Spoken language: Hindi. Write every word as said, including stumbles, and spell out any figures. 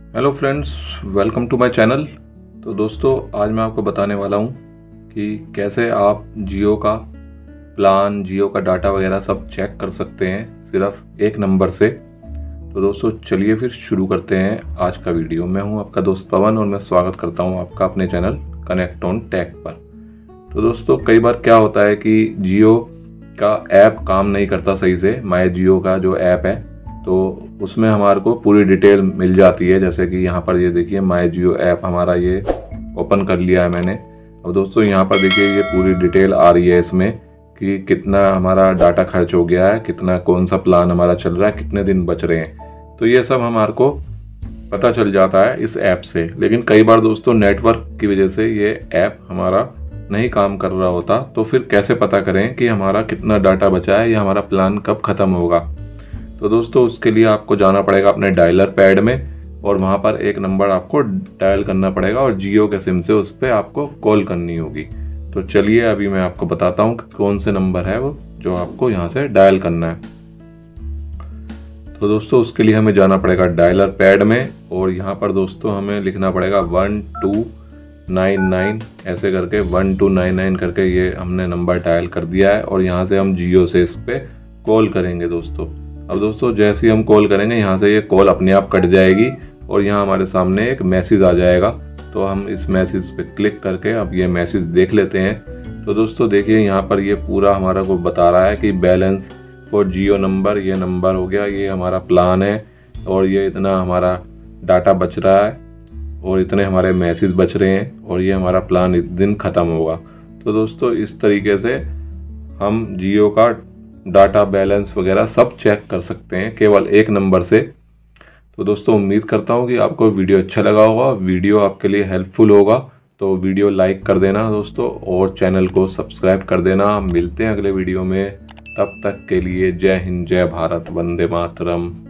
Hello friends, welcome to my channel. तो दोस्तों, आज मैं आपको बताने वाला हूँ कि कैसे आप जियो का प्लान, जियो का डाटा वगैरह सब चेक कर सकते हैं सिर्फ एक नंबर से। तो दोस्तों चलिए फिर शुरू करते हैं आज का वीडियो। मैं हूँ आपका दोस्त पवन और मैं स्वागत करता हूँ आपका अपने चैनल कनेक्ट ऑन टेक पर। तो दोस्तों, कई बार क्या होता है कि जियो का ऐप काम नहीं करता सही से। माय जियो का जो ऐप है तो उसमें हमारे को पूरी डिटेल मिल जाती है। जैसे कि यहाँ पर ये देखिए, माय जियो ऐप हमारा ये ओपन कर लिया है मैंने। अब दोस्तों यहाँ पर देखिए, ये पूरी डिटेल आ रही है इसमें कि कितना हमारा डाटा खर्च हो गया है, कितना कौन सा प्लान हमारा चल रहा है, कितने दिन बच रहे हैं। तो ये सब हमारे को पता चल जाता है इस ऐप से। लेकिन कई बार दोस्तों नेटवर्क की वजह से ये ऐप हमारा नहीं काम कर रहा होता। तो फिर कैसे पता करें कि हमारा कितना डाटा बचा है या हमारा प्लान कब ख़त्म होगा। तो दोस्तों उसके लिए आपको जाना पड़ेगा अपने डायलर पैड में और वहाँ पर एक नंबर आपको डायल करना पड़ेगा और जियो के सिम से उस पर आपको कॉल करनी होगी। तो चलिए अभी मैं आपको बताता हूँ कि कौन से नंबर है वो जो आपको यहाँ से डायल करना है। तो दोस्तों उसके लिए हमें जाना पड़ेगा डायलर पैड में और यहाँ पर दोस्तों हमें लिखना पड़ेगा वन टू नाइन नाइन ऐसे करके वन टू नाइन नाइन करके ये हमने नंबर डायल कर दिया है और यहाँ से हम जियो से इस पर कॉल करेंगे दोस्तों। अब दोस्तों जैसे ही हम कॉल करेंगे यहाँ से ये कॉल अपने आप कट जाएगी और यहाँ हमारे सामने एक मैसेज आ जाएगा। तो हम इस मैसेज पे क्लिक करके अब ये मैसेज देख लेते हैं। तो दोस्तों देखिए, यहाँ पर ये पूरा हमारा को बता रहा है कि बैलेंस फॉर जियो नंबर, ये नंबर हो गया, ये हमारा प्लान है और ये इतना हमारा डाटा बच रहा है और इतने हमारे मैसेज बच रहे हैं और ये हमारा प्लान इस दिन ख़त्म होगा। तो दोस्तों इस तरीके से हम जियो का डाटा बैलेंस वगैरह सब चेक कर सकते हैं केवल एक नंबर से। तो दोस्तों उम्मीद करता हूँ कि आपको वीडियो अच्छा लगा होगा, वीडियो आपके लिए हेल्पफुल होगा। तो वीडियो लाइक कर देना दोस्तों और चैनल को सब्सक्राइब कर देना। मिलते हैं अगले वीडियो में, तब तक के लिए जय हिंद, जय भारत, वंदे मातरम।